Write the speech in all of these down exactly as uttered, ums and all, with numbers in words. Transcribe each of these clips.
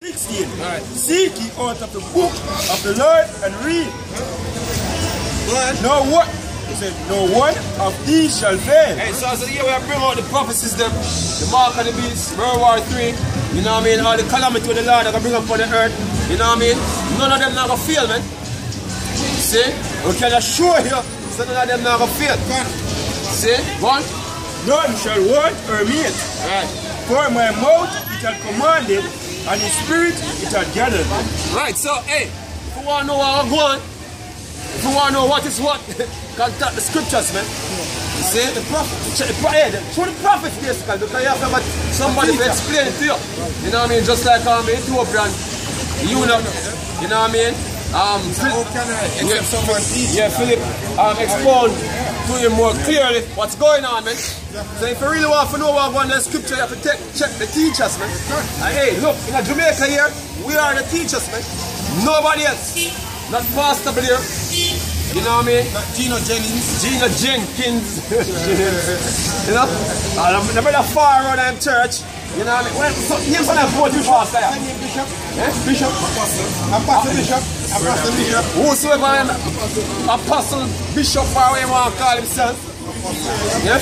sixteen. Right. Seek ye out of the book of the Lord and read. What? No what? He said, no one of these shall fail. Hey, so, so here we are bring out the prophecies them, the mark of the beast, World War Three, you know what I mean, all the calamity with the Lord that can bring up on the earth, you know what I mean? None of them not gonna fail, man. See? We can assure you, so none of them not gonna fail. See? One? None shall want or meet. Right. For my mouth it had commanded, and his spirit it had gathered. Right, so hey, if you want to know what I'm going, if you want to know what is what, contact the scriptures, man. You see? The prophet. Yeah, through the prophets, basically, because you have to have somebody to explain it to you. You know what I mean? Just like um, Ethiopian, you know, you know what I mean? Um, How can I accept someone teach? Yeah, Philip um, explained to you more clearly what's going on, man. So if you really want to know what going on in the scripture, you have to take, check the teachers, man. And hey, look, in Jamaica here, we are the teachers, man. Nobody else. Not Pastor Blair. You know what I mean? Not Gino Jennings. Gino Jenkins. You know? And I'm never that far around in church. You know what I mean? Well, so, here's what I'm going to pastor. Bishop. Eh? Bishop. Apostle. Apostle Bishop. Apostle Bishop. Whosoever I'm Apostle Bishop, or whatever he want to call himself. Yeah?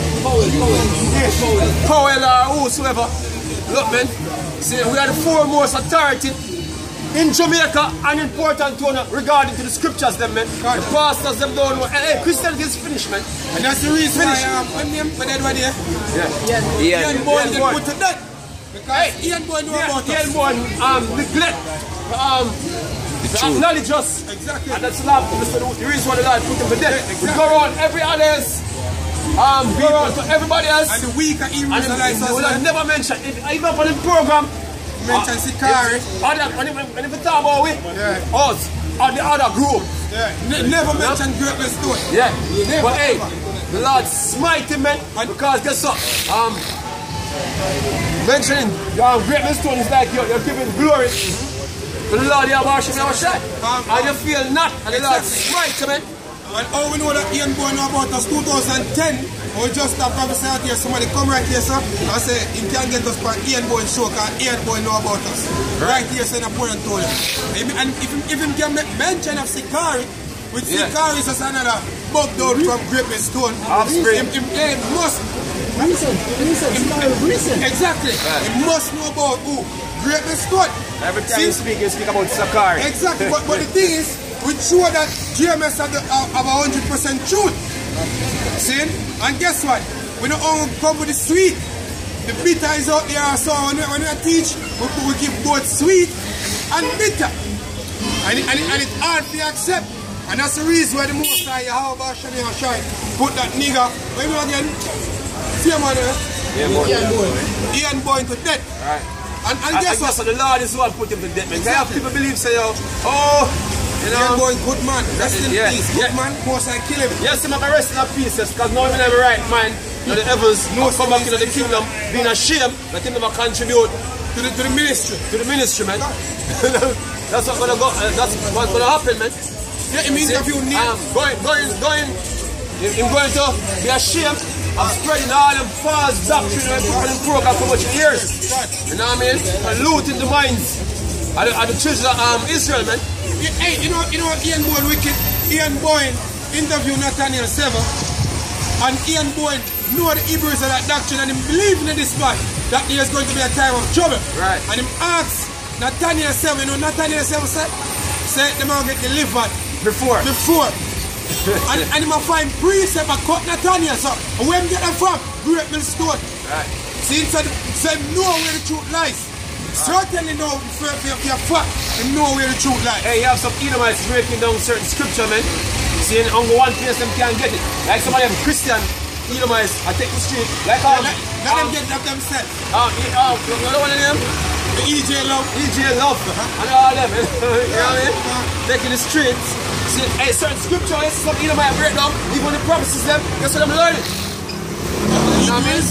Powell or whosoever. Look, man. See, we are the foremost authority in Jamaica and important to know regarding to the scriptures, them, man. The pastors, them don't know. Hey, hey, Christianity is finished, man. And that's the reason why um, when them when everybody here, Yeah. Ian Boy Ian get Boy. put to death. Because Hey, Ian Boy know Yeah, about Ian us. Boy, um, neglect, um, to acknowledge us. Exactly. And that's love. The reason why the Lord put him to death. Yeah, We exactly. go around every others, um, go around to everybody else. And the weak are even And Israelites as we well. never mention, if, even up on the program, Mention Sikari. other, when, when, when we talk about it, Yeah. us, or the other group. Yeah. Ne- never mention Greatness Stone. Yeah. Never, But hey, ever. the Lord smite him, man. Because guess what? Um, mentioning um, greatness stone is like you're, you're giving glory to the Lord, you worship, you shot. Um, And you feel not, and the Lord exactly. smite him, man. And how we know that Ian Boy know about us two thousand ten, we just a prophesy out here, somebody come right here, sir, and say, he can get us for Ian Boy show, because Ian Boy know about us. Right here, saying a poor and told him. And if him, if him can make mention of Sikari, which Yeah. Sikari is just another bug down from Greatness Stone. Offspring. Him, him, yeah, he must, Recent, recent, Sikari, recent. exactly, Right. he must know about who? Greatness Stone. Every time See? you speak, you speak about Sakari. Exactly, but, but the thing is, we show that G M S have, the, uh, have a hundred percent truth. See? And guess what? We don't only come with the sweet. The bitter is out there, so when we, when we teach, we, we give both sweet and bitter. And, it, and, it, and it's hard to accept. And that's the reason why the most high Yahweh Shani and Shine put that nigga, where you again? Same man, eh? Yeah, boy. Ian Boy. Ian Boy to death. Right. And, and And, guess and what? guess what? The Lord is the one put him to death, man. Exactly. Have people believe, say, yo, oh, you Ian know, Boy, good man. Rest in Yeah, peace. Good yeah. man. Most I kill him. yes, him have a rest in pieces, because now even have a right mind, you know, the heavens, no come back into the kingdom, being ashamed that him never contribute To the, to the ministry. to the ministry, man. That's what's gonna go. Uh, that's what's gonna happen, man. Yeah, it means See, if you need. um, going, going, going. Him going to be ashamed of spreading all them false doctrine and people in program for much years. You know what I mean? And looting the minds of the, of the children of um, Israel, man. Yeah, hey, you know, you know, Ian Boy wicked. Ian Boy interviewed Nathaniel Sever, and Ian Boy know the Hebrews of that doctrine, and he believed in this part that there's going to be a time of trouble. Right. And he asked Nathaniel Sever, you know, Nathaniel Sever said, said them all get delivered Before. before. and and him a find precept and cut Nathaniel, so and where him get them from? Great Mill Stone. Right. See, so so him know where the truth lies. Certainly know for, for, for your fact, him know where the truth lies. Hey, you have some Edomites breaking down certain scripture, man. See, on one place them can't get it. Like some of them Christian Edomites, I take the street. Like um, Let, let them um, get that themselves. um, e- um, you know one of them? The E J Love. E J Love, and all them, you know what I mean? Taking the streets. See, hey, certain scripture, yes, some Edomite break down, even the prophecies them, guess what I'm learning? You know what I mean?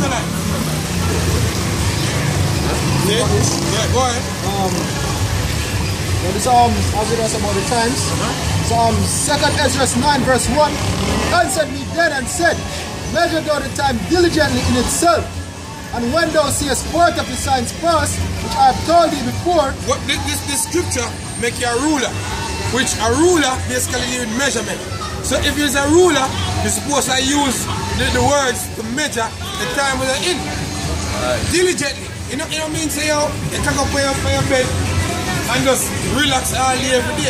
Yeah, yeah, go ahead. Um, well, this um, as it was about the times. So um, Second Ezra nine verse one answered me then and said, measure thou the time diligently in itself, and when thou seest part of the signs pass, which I have told you before. What this, this, this scripture make you a ruler, which a ruler basically deal with measurement. So if you're a ruler, you're supposed to use the, the words to measure the time we're in. Right. Diligently. You know, you know what I mean? Say, yo, you can go for your, for your bed and just relax all day every day.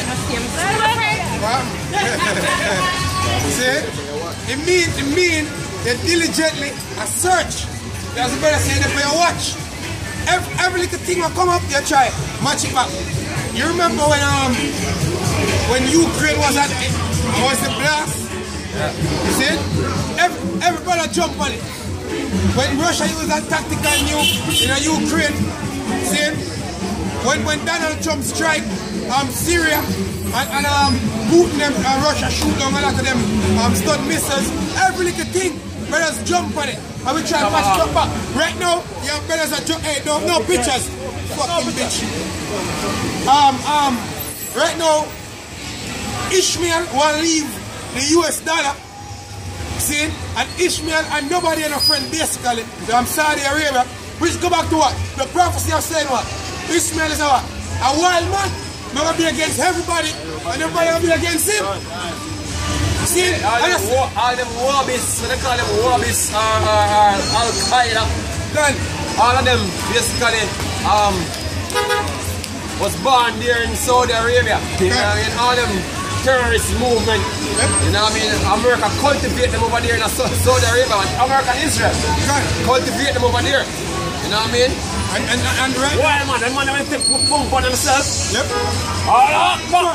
See? It means, it means that diligently a search. There's a better saying for your watch. Every, every little thing will come up, you try match it back. You remember when um when Ukraine was at it, was the blast? Yeah. You see it? Every, everybody jump on it. When Russia used that tactical nuke in a Ukraine, see it? When when Donald Trump strike um Syria and, and um Putin them uh, Russia shoot down a lot of them um stun missiles, every little thing, brothers jump on it. And we try to match it up back. Right now, your brothers are jump hey, no no pictures. Fucking bitch. Um um right now Ishmael will leave the U S dollar. See? And Ishmael and nobody and a friend basically from Saudi Arabia, which go back to what? The prophecy of saying what? Ishmael is a what? A wild man. Not gonna be against everybody and everybody will be against him. See? All them, war, all them Wahhabis, what they call them Wahhabis or, or, or Al-Qaeda. Then all of them basically um was born there in Saudi Arabia. You know what I mean? All them terrorist movement. Yep. You know what I mean? America cultivate them over there in Saudi Arabia. And America and Israel cultivate them over there. You know what I mean? And, and, and right. Why man? That man will take pump on themselves. Yep. All up, man.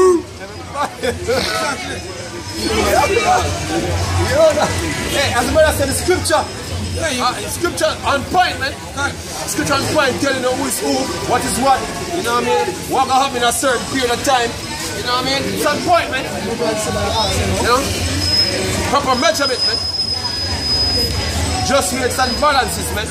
Hey, as the brother said, the scripture. Uh, scripture on point, man. Scripture on point telling you who is who, what is what. You know what I mean? What gonna happen in a certain period of time. You know what I mean? It's on point, man. You know? Proper measurement, man. Just weights and balances, man.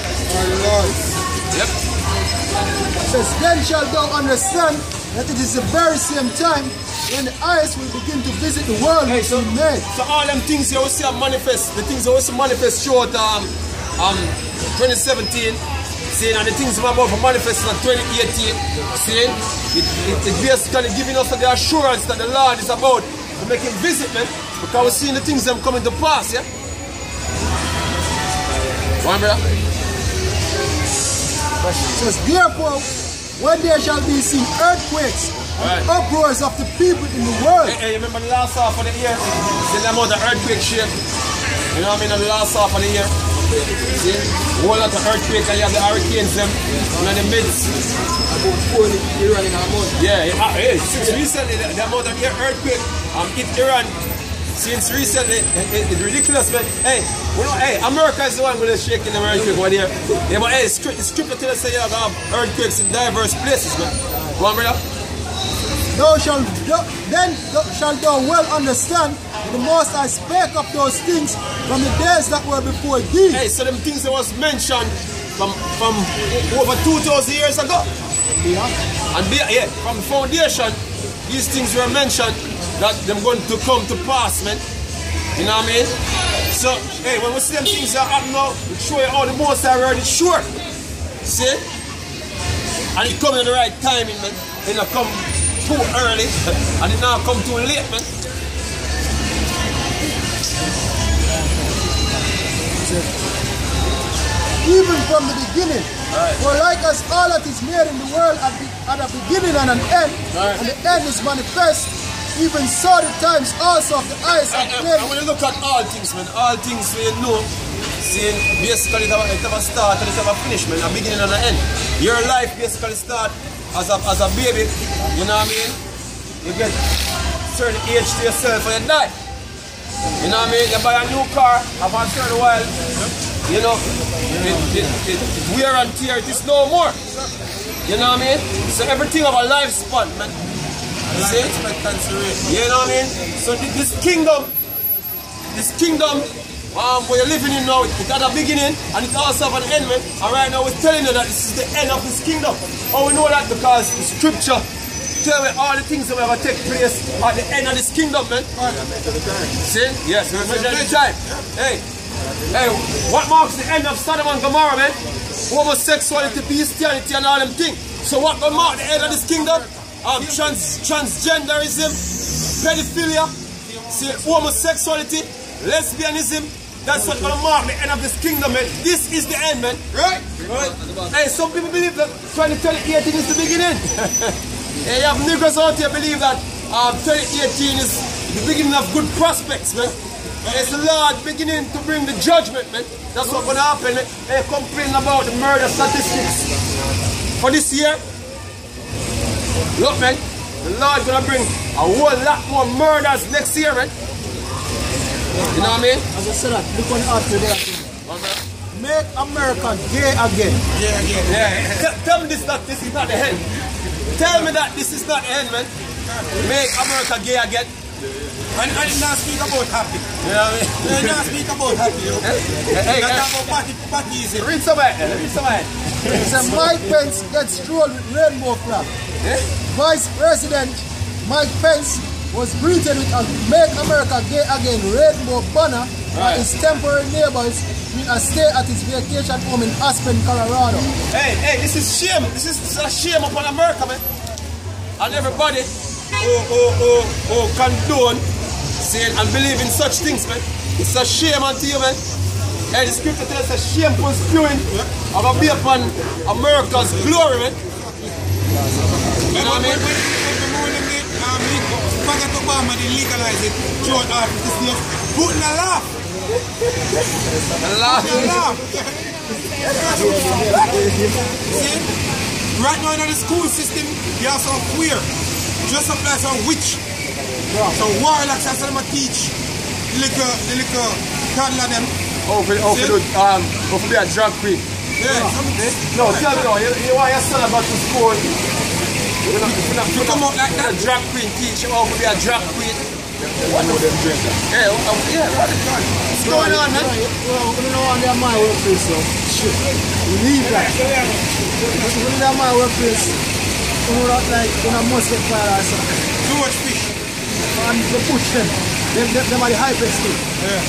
Yep. Says, then shall thou understand that it is the very same time when the eyes will begin to visit the world hey, which so, he made. So all them things you will see manifest, the things you will see manifest short um, um, twenty seventeen, seeing, and the things I'm about to manifest in twenty eighteen, seeing, it, it, it basically giving us the assurance that the Lord is about to make him visit, man, because we're seeing the things them coming to pass, yeah? One brother? It says, therefore, when there shall be seen earthquakes and right. uproars of the people in the world. Hey, hey, remember the last half of the year? See the amount of earthquake shake? You know what I mean? The last half of the year? See? A whole lot of earthquakes and you have the hurricanes them in the midst. Yeah, yeah. Hey, since recently the, the amount of earthquake um, hit Iran. Since recently, it, it's ridiculous, man. Hey, you know, hey, America is the one with shaking the earthquake over there. Yeah, but hey, script, scripture tells us you have earthquakes in diverse places, man. Go on, brother. Thou shalt, then thou shalt thou well understand that the Most High spake of those things from the days that were before thee. Hey, so them things that was mentioned from from over two thousand years ago. Yeah. And be, yeah, from the foundation, these things were mentioned that them going to come to pass, man. You know what I mean? So, hey, when we see them things that happen now, we show you how the Most High word is sure. See? And it come in the right timing, man. It not come too early, and it not come too late, man. Even from the beginning. Right. For like as all that is made in the world at, the, at a beginning and an end, right. and the end is manifest, even so the times also of the eyes are and, plain. and when you look at all things, man, all things we know, seeing basically it have, it have a start and it have a finish, man, a beginning and an end. Your life basically start as a, as a baby, you know what I mean? You get certain age to yourself and you die. You know what I mean? You buy a new car, after a certain while, you know, it, it, it, it wear and tear, it is no more. You know what I mean? So everything of a lifespan, man. You see? You know what I mean? So this kingdom, this kingdom um, where you're living in now, it had a beginning and it also have an end, man. And right now we're telling you that this is the end of this kingdom. Oh, we know that because the scripture tell me all the things that will ever take place at the end of this kingdom, man. See? Yes, we're measuring the time. Hey, Hey, what marks the end of Sodom and Gomorrah, man? Homosexuality, bestiality, and all them things. So what will mark the end of this kingdom? Um, trans transgenderism, pedophilia, see, homosexuality, lesbianism. That's what will mark the end of this kingdom, man. This is the end, man. Right? Right. Hey, some people believe that twenty eighteen is the beginning. Hey, you have niggers out here believe that um, twenty eighteen is the beginning of good prospects, man. It's the Lord beginning to bring the judgment, man. That's what's going to happen, man. They complain about the murder statistics for this year. Look, man, the Lord going to bring a whole lot more murders next year, man. You know what I mean? As I said that, look on the art today. Make America gay again. Yeah, again. Yeah. Tell, tell me this, that this is not the end. Tell me that this is not the end, man. Make America gay again. And I did not speak about happy. You know what I mean? I did not speak about happy. You know? Hey, hey, Not hey. about party, party is it? Read somewhere. Read somewhere. So Mike Pence gets strolled with rainbow flag. Yeah? Vice President Mike Pence was greeted with a Make America Gay Again rainbow banner by Right. his temporary neighbors with a stay at his vacation home in Aspen, Colorado. Hey, hey, this is shame. This is a shame upon America, man. And everybody who, who, who, who condone saying and believe in such things, man. It's a shame unto you, man. Hey, the scripture tells us a shameful spewing of a be upon America's glory, man. You know what I mean? Barack Obama they legalize it throughout Africa. This is Putin a laugh. Allah. Putin a laugh. See? Right now in the school system, they are some queer. Just up like some witch. So warlocks are some teach. The little, the little toddler them. Oh, for, oh, for, um, oh, for be a drag queen. Yeah. No, tell me now, you, you want your son about to school. You know, you know, You come out like that. a drag queen teach you how to be a drag queen. What know them drink that? Yeah, uh, yeah, what is what's going on, man? Well, we don't know on their my workplace, so shit. We leave that. But when they're my workplace, you know that like when I must get fired or something. Too much fish. And they push them. Them, them, them are the hypest thing. Yeah.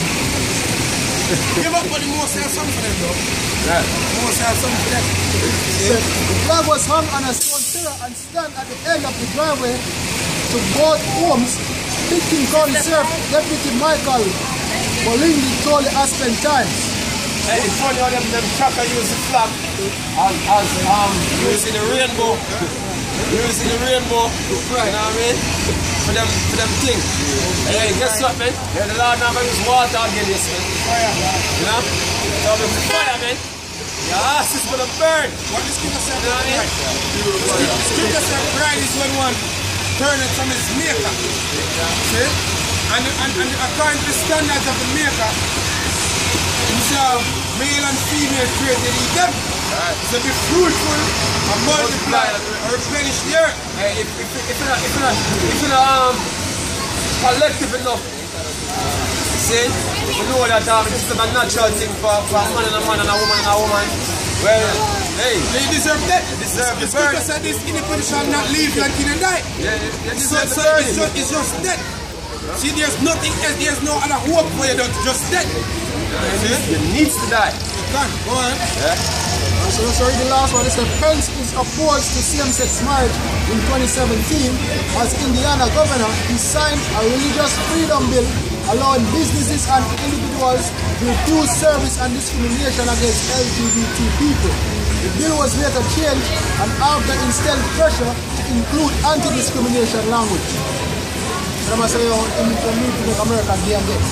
Give up, but the most have something for them, though. Yeah. The most have something for them. So, the flag was hung on a stone pillar and stand at the end of the driveway to both homes. Picking County Sheriff Deputy Michael Bolindi told the Aspen Times. Hey, it's funny how them, them tracker use the flag as, as um, using the rainbow. Using the rainbow, you know what I mean? For them, for them thing. Hey, guess what, man? Yeah, the Lord never use water again, yes, man. You know? So the fire, man. Your ass is gonna burn. What is scripture say? You know what I mean? The scripture say pride is when one turneth from his maker. See? And, and, and according to the standards of the maker, it's uh, male and female created in them. Right. So be fruitful and multiply or replenish the earth. Hey, if, if, if you're not, if you're not, if you're not um, collective enough, see, if you know that um, this is a natural thing for, for a man and a man and a woman and a woman, well, hey, They deserve death. they deserve The the burn. scripture said this iniquity shall not live like in a die. Yeah, they So, deserve the so burn. it's, just, it's just death. See, there's nothing else, there's no other hope for you, that's just death. See? You need to die. You can't. Go on. So let's read the last one. It says Pence is opposed to same-sex marriage in twenty seventeen. As Indiana governor, he signed a religious freedom bill allowing businesses and individuals to refuse service and discrimination against L G B T people. The bill was later changed and after instilled pressure to include anti-discrimination language. So I'm going to say, you need to make America gay again.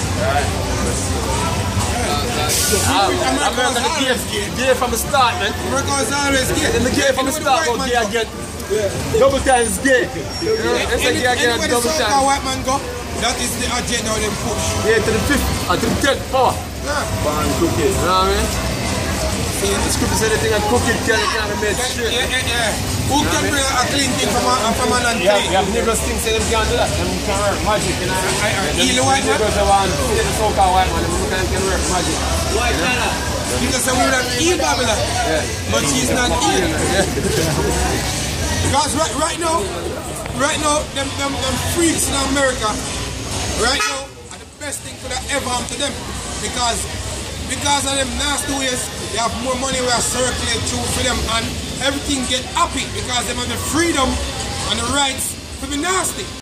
Um, America the gay, gay from the start, man. America was always gay. In the gay from the start, go gay again. Double times gay. You know, it's a gay again, Anywhere the double so-called times. white man go, that is the agenda of them push. Yeah, to the fifth, uh, to the tenth power. Yeah. Born cookie, you know what I mean? See, the scripture said anything that cookie can be made straight. Yeah, yeah, yeah. Who can bring a clean thing from a, from an Yeah, unclean? we have neighbors think say them can't do that. Them can work magic, you know. I- I- Them heal the white man? neighbors that want to get the so-called white man, them can, can work magic. White man. Because we would have healed Babylon, Yeah. but she's not healed. Yeah. Because right, right now, right now, them, them, them freaks in America, right now, are the best thing could have ever happened to them. Because because of them nasty ways, they have more money we are circulate through for them and everything get happy because they have the freedom and the rights to be nasty.